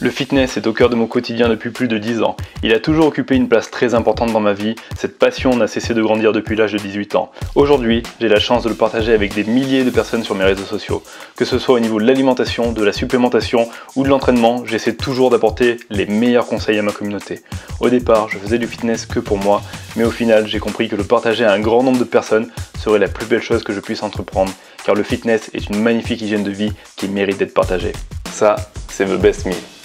Le fitness est au cœur de mon quotidien depuis plus de 10 ans. Il a toujours occupé une place très importante dans ma vie. Cette passion n'a cessé de grandir depuis l'âge de 18 ans. Aujourd'hui, j'ai la chance de le partager avec des milliers de personnes sur mes réseaux sociaux. Que ce soit au niveau de l'alimentation, de la supplémentation ou de l'entraînement, j'essaie toujours d'apporter les meilleurs conseils à ma communauté. Au départ, je faisais du fitness que pour moi, mais au final, j'ai compris que le partager à un grand nombre de personnes serait la plus belle chose que je puisse entreprendre, car le fitness est une magnifique hygiène de vie qui mérite d'être partagée. Ça, c'est The Best Me.